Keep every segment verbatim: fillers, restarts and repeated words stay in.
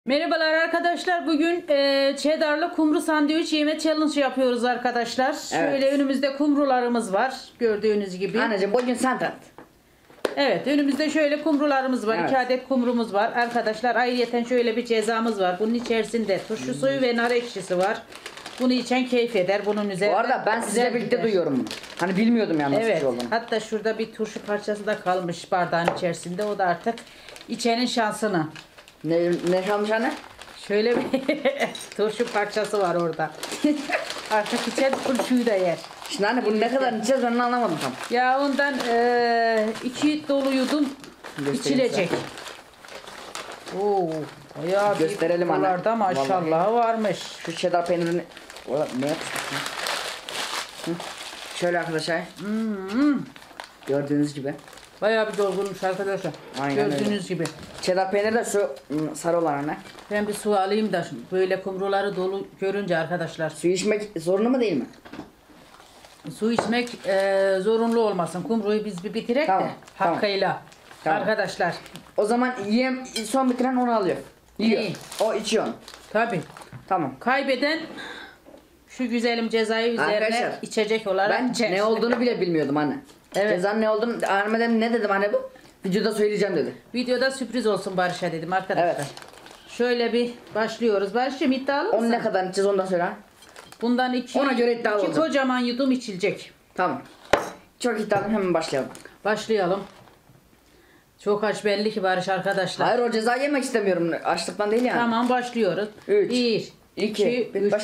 Merhabalar arkadaşlar. Bugün e, cheddarlı kumru sandviç yeme challenge yapıyoruz arkadaşlar. Evet. Şöyle önümüzde kumrularımız var. Gördüğünüz gibi. Anneciğim bugün sen tat. Evet, önümüzde şöyle kumrularımız var. Evet. iki adet kumrumuz var. Arkadaşlar ayrıyeten şöyle bir cezamız var. Bunun içerisinde turşu suyu ve nar ekşisi var. Bunu içen keyif eder. Bunun üzerine Bu arada ben sizle güzel birlikte gider. duyuyorum bunu. Hani bilmiyordum yani nasıl bir Evet. şey olduğunu. Hatta şurada bir turşu parçası da kalmış bardağın içerisinde. O da artık içenin şansına. Ne, ne kalmış anne? Şöyle bir turşu parçası var orada. Artık içer turşuyu da yer. Şimdi anne bunu ne kadar içeceğiz ben onu anlamadım tam. Ya ondan eee iki dolu yudum Göstereyim içilecek. Oo, bayağı Gösterelim bir anne. kutularda maşallah Vallahi. varmış. Şu cheddar peynirini... Orada ne yapmışsın? Hı? Şöyle arkadaşlar. Hmm, Gördüğünüz gibi. bayağı bir dolgunmuş arkadaşlar. Aynen Gördüğünüz öyle. gibi. Cheddar peyniri de şu ım, sarı olan anne. Ben bir su alayım da böyle kumruları dolu görünce arkadaşlar. Suyu içmek zorunlu mu değil mi? Su içmek eee, zorunlu olmasın. Kumruyu biz bir bitirek Tamam, de tamam. hakkıyla. Tamam. Arkadaşlar. O zaman yiyem son bitiren onu alıyor. Yiyor. İyi. O içiyor onu. Tabii. Tamam. Kaybeden şu güzelim cezayı üzerine Arkadaşlar, içecek olarak Ben içer. ne olduğunu bile bilmiyordum anne. Evet. Cezanın ne olduğunu annemden ne dedim anne bu? Videoda söyleyeceğim dedi. Videoda sürpriz olsun Barış'a dedim arkadaşlar. Evet. Şöyle bir başlıyoruz. Barış'cığım iddialı mısın? Onu ne kadar içeceğiz onu da söyle. Bundan iki, Ona göre iddialı iki olacağım. kocaman yudum içilecek. Tamam. Çok iddialıyım, hemen başlayalım. Başlayalım. Çok aç belli ki Barış arkadaşlar. Hayır, o cezayı yemek istemiyorum. Açlıktan değil yani. Tamam başlıyoruz. Üç, Bir, iki, iki, bir, üç. başla.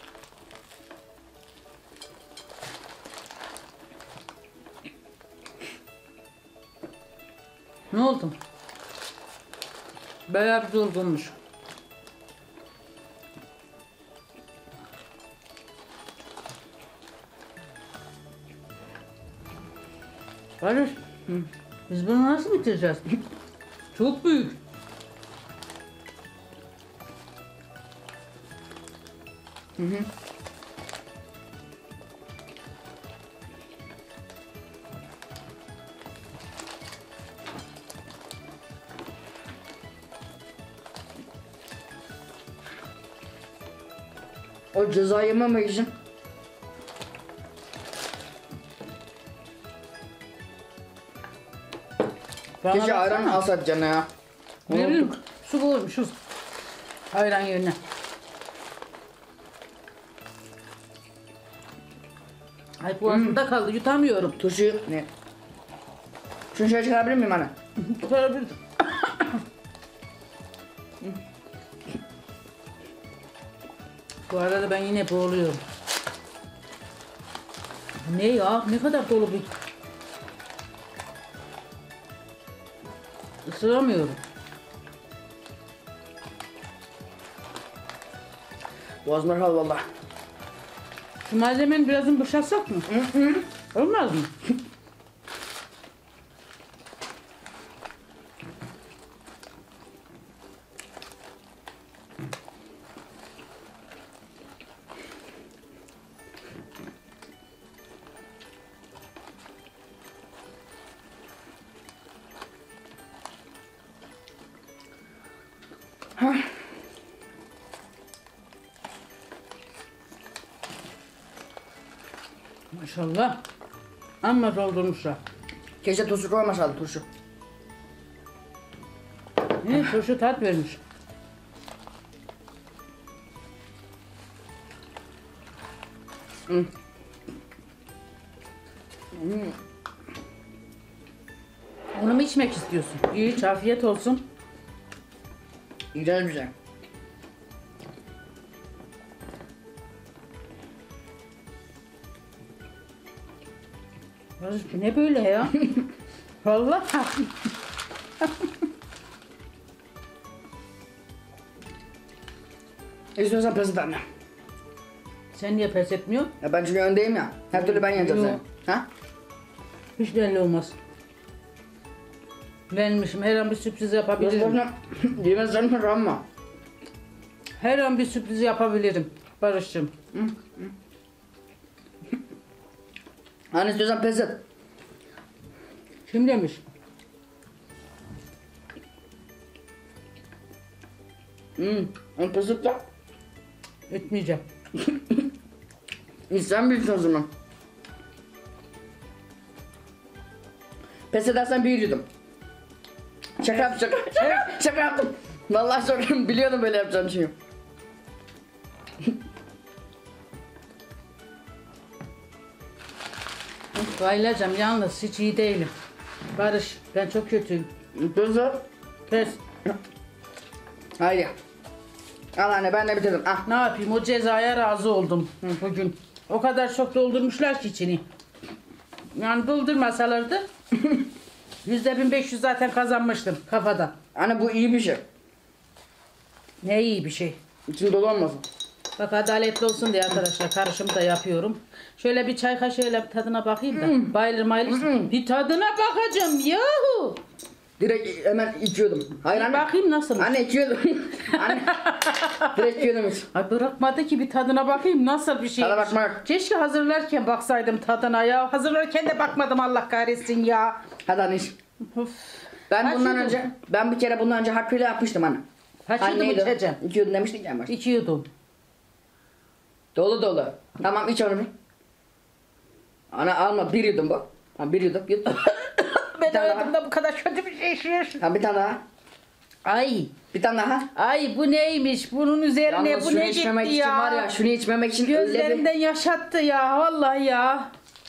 Ne oldu? Bayağı bir durgunmuş. Barış, biz bunu nasıl bitireceğiz? Çok büyük. Hı hı. O cezayı yememek için Bana keşke ayran baksana. alsak canına ya. Veririm. Unuttuk. Su koymuşuz. Ayran yerine. Ay boğazımda kaldı, yutamıyorum. Turşuyu ne? Şunu şöyle çıkarabilir miyim anne? Çıkarabilirim. Bu arada ben yine boğuluyorum. Ne ya? Ne kadar dolu bir... Isıramıyorum. Boğazımda kaldı valla. Şu malzemenin birazını boşaltsak mı? Hı hı. Olmaz mı? Maşallah. Amma doldurmuşlar. Keşke turşu koymasaydı turşu. Ne? Turşu tat vermiş. Hı. Onu mu içmek istiyorsun? İyi, iç, afiyet olsun. Güzel güzel. Barış, bu ne böyle ya? Vallahi. İstiyorsan pes et anne. Sen niye pes etmiyorsun? Ya ben çünkü öndeyim ya. Her türlü ben yeneceğim Yok. seni. Ha? Hiç belli olmaz. Benmişim, her an bir sürpriz yapabilirim. Boşuna yemezsen mi ama? Her an bir sürpriz yapabilirim Barış'cığım. Hani istiyorsan pes et. Kim demiş? Hmm. Onu pısık da. Etmeyeceğim. İnsan bilirsin o zaman. Pes edersen bir yudum. Şaka yap şaka. Şaka yaptım. Vallahi soruyorum, biliyordum böyle yapacağını çünkü. Bayılacağım yalnız hiç iyi değilim. Barış ben çok kötüyüm. Tuzlu. Pes. Haydi. Al anne, ben de bitirdim. Ah. Ne yapayım o cezaya razı oldum bugün. O kadar çok doldurmuşlar ki içini. Yani doldurmasalardı yüzde bin beş yüz zaten kazanmıştım kafadan. Anne bu iyi bir şey. Ne iyi bir şey. İçin dolu olmasın. Bak adaletli olsun diye arkadaşlar karışımı da yapıyorum. Şöyle bir çay kaşığıyla bir tadına bakayım da. Hmm. Bayılır mayılır. Hmm. Bir tadına bakacağım yahu. Direkt hemen içiyordum. Hayır Bir anne. bakayım nasıl. Anne içiyordum. Anne. Direkt içiyordum hiç. Ay bırakmadı ki bir tadına bakayım nasıl bir şey. Tada bakmak. Keşke hazırlarken baksaydım tadına ya. Hazırlarken de bakmadım Allah kahretsin ya. Hadi anne iç. Of. Ben Kaç bundan yudum? önce, ben bir kere bundan önce hakkıyla yapmıştım anne. Kaç yudum Anneydi o. içeceğim? İki yudum demiştik ya en başta. İki yudum. Dolu dolu. Tamam iç onu bir. Ana alma, bir yudum bu. Tamam bir yudum yut. Ben tane hayatımda bu kadar kötü bir şey içmiyorum. Tamam bir tane daha. Ay. Bir tane daha. Ay bu neymiş? Bunun üzerine Yalnız bu şunu ne içmemek gitti için ya? var ya, şunu içmemek için öyle bir... Gözlerimden yaşattı ya vallahi ya.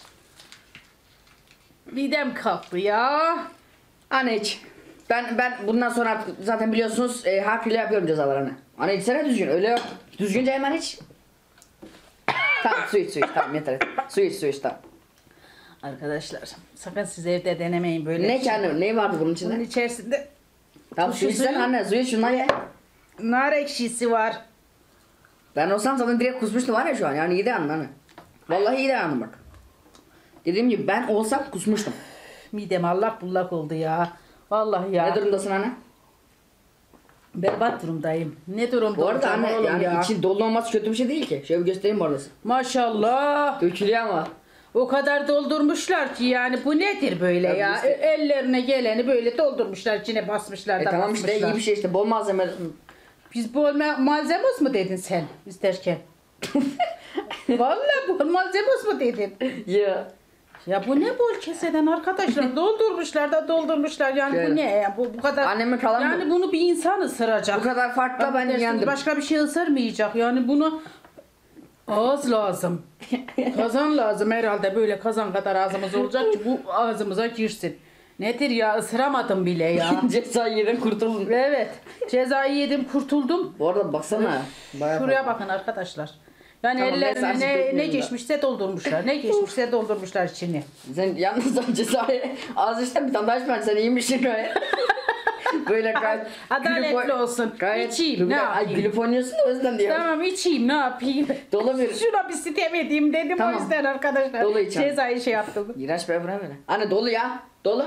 Midem kalktı ya. Anne iç. Ben ben bundan sonra artık zaten biliyorsunuz e, hakkıyla yapıyorum cezalarını. Anne içsene düzgün, öyle yok. Düzgünce hemen iç. Tamam su iç su iç, tamam yeter. Su iç su iç, tamam. Arkadaşlar sakın siz evde denemeyin böyle. Ne bir şey. kendi, ne vardı bunun Bunun içinde? içerisinde Tamam su turşu içsene suyu. anne, su iç şundan ye. nar ekşisi var. Ben olsam zaten direkt kusmuştum var ya şu an, yani iyi de anladın anne. Vallahi iyi de anladım bak. Dediğim gibi ben olsam kusmuştum. Midem allak bullak oldu ya. Vallahi ya. Ne durumdasın anne? Berbat durumdayım. Ne durumda Bu arada olacağım anne oğlum yani ya. için dolu olması kötü bir şey değil ki. Şöyle bir göstereyim orası. Maşallah. Dökülüyor ama. O kadar doldurmuşlar ki yani bu nedir böyle Tabii ya? işte. E, Ellerine geleni böyle doldurmuşlar içine basmışlar E da tamam işte basmışlar. iyi bir şey işte, bol malzeme. Biz bol ma- malzemos mu dedin sen isterken? Vallahi bol malzemos mu dedin? Ya. Ya bu ne bol keseden arkadaşlar doldurmuşlar da doldurmuşlar yani Şöyle. bu ne ya bu bu kadar Annemin kalan yani bu. bunu bir insan ısıracak. Bu kadar farklı ben Affedersiniz, yendim. başka bir şey ısırmayacak yani bunu ağız lazım. Kazan lazım herhalde böyle kazan kadar ağzımız olacak ki bu ağzımıza girsin. Nedir ya ısıramadım bile ya. Ceza yedin kurtuldun. Evet cezayı yedim kurtuldum. Bu arada baksana. Bayağı Şuraya farklı. bakın arkadaşlar. Yani Tamam, ellerine mesaj ne, ne bekliyorum da. geçmişse doldurmuşlar. Ne geçmişse doldurmuşlar içini. Sen yalnız sen cezayı az işte bir tane daha içmen, sen iyiymişsin gayet. Böyle gayet Adaletli gülüp- olsun. Gayet İçeyim, ne Ay, yapayım? gülüp oynuyorsun da o yüzden diyorum. Tamam içeyim ne yapayım? Dolu bir. Şuna bir sitem edeyim dedim Tamam. o yüzden arkadaşlar. Dolu içelim. Cezayı şey yaptım. İğrenç be, bırak böyle. Anne dolu ya. Dolu.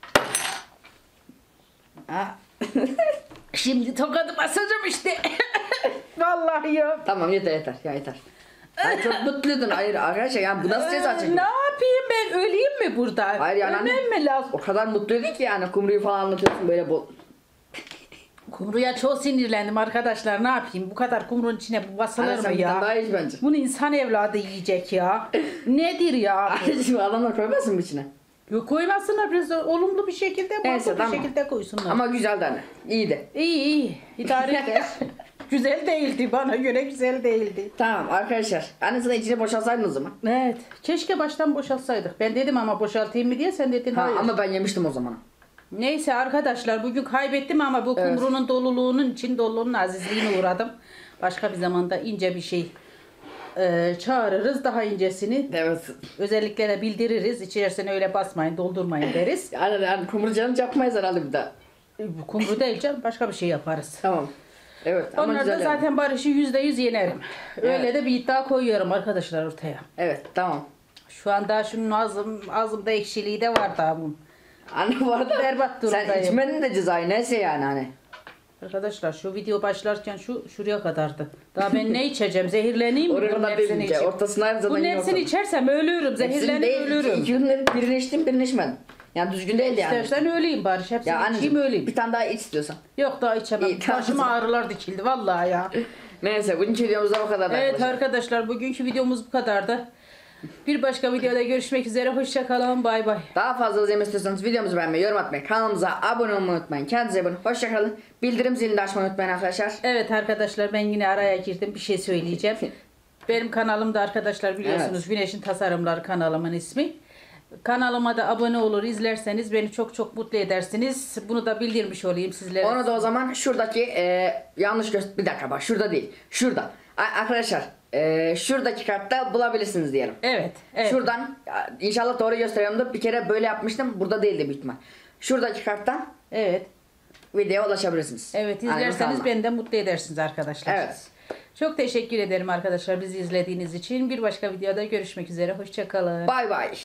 Ha. Şimdi tokadı basacağım işte. Vallahi ya. Tamam yeter yeter ya yeter. Ay çok mutluydun. Hayır arkadaşlar yani bu nasıl ceza Ee, çekiyor? ne yapayım ben öleyim mi burada? Hayır yani anne- Ölmem mi lazım? O kadar mutluydun ki yani kumruyu falan anlatıyorsun böyle bol. Kumruya çok sinirlendim arkadaşlar ne yapayım? Bu kadar kumrunun içine bu Anne basılır sen mı bir tane ya? daha iç bence. Bunu insan evladı yiyecek ya. Nedir ya? Şimdi adamlar koymazsın mı içine? Yok koymasınlar biraz da olumlu bir şekilde, Neyse, mutlu bir tamam. şekilde koysunlar. Ama güzeldi anne. İyiydi. İyi iyi idare eder. Güzel değildi bana göre güzel değildi. Tamam arkadaşlar. Anne sana içine boşalsaydın o zaman. Evet. Keşke baştan boşaltsaydık. Ben dedim ama boşaltayım mı diye sen dedin Ha, hayır. ama ben yemiştim o zaman. Neyse arkadaşlar bugün kaybettim ama bu Evet. kumrunun doluluğunun için doluluğunun azizliğine uğradım. Başka bir zamanda ince bir şey e, çağırırız. Daha incesini Evet. özellikle de bildiririz. İçerisine öyle basmayın doldurmayın deriz. Anne yani kumru canım yapmayız herhalde bir daha. E, bu kumru değil canım başka bir şey yaparız. Tamam. Evet ama Onlar da güzel yani. zaten Barış'ı yüzde yüz yenerim. Öyle Evet. de bir iddia koyuyorum arkadaşlar ortaya. Evet tamam. Şu anda şunun ağzım, ağzımda ekşiliği de var daha bunun. Anne bu arada Berbat sen durumdayım. içmenin de cezayı neyse yani hani. Arkadaşlar şu video başlarken şu şuraya kadardı. Daha ben ne içeceğim? Zehirleneyim mi? Oraya Bunun kadar hepsini değil ince. içeyim. Ortasına her zaman Bunun yine hepsini ortada. içersem ölürüm. Hepsini Zehirlenip değil, ölürüm. İki, iki ürünleri birini içtim birini içmedim. Yani düzgün değildi yani. İstersen öleyim bari. Hepsini Ya içeyim anneciğim öleyim. bir tane daha iç istiyorsan. Yok daha içemem. İyi, tamam. Başıma ağrılar dikildi vallahi ya. Neyse bugünkü videomuz da bu kadar. Evet arkadaşlar bugünkü videomuz bu kadardı. Bir başka videoda görüşmek üzere. Hoşça kalın. Bay bay. Daha fazla izlemek istiyorsanız videomuzu beğenmeyi, yorum atmayı, kanalımıza abone olmayı unutmayın. Kendinize iyi bakın. Hoşça kalın. Bildirim zilini de açmayı unutmayın arkadaşlar. Evet arkadaşlar ben yine araya girdim. Bir şey söyleyeceğim. Benim kanalımda arkadaşlar biliyorsunuz Evet. Güneş'in Tasarımları kanalımın ismi. Kanalıma da abone olur izlerseniz beni çok çok mutlu edersiniz. Bunu da bildirmiş olayım sizlere. Onu da o zaman şuradaki e, yanlış göster... Bir dakika bak şurada değil. Şurada. A- arkadaşlar e, şuradaki kartta bulabilirsiniz diyelim. Evet. evet. Şuradan inşallah doğru gösteriyorum da bir kere böyle yapmıştım. Burada değildi büyük ihtimal. Şuradaki karttan Evet. videoya ulaşabilirsiniz. Evet Aynen, izlerseniz tamam. beni de mutlu edersiniz arkadaşlar. Evet. Çok teşekkür ederim arkadaşlar bizi izlediğiniz için. Bir başka videoda görüşmek üzere. Hoşça kalın. Bay bay.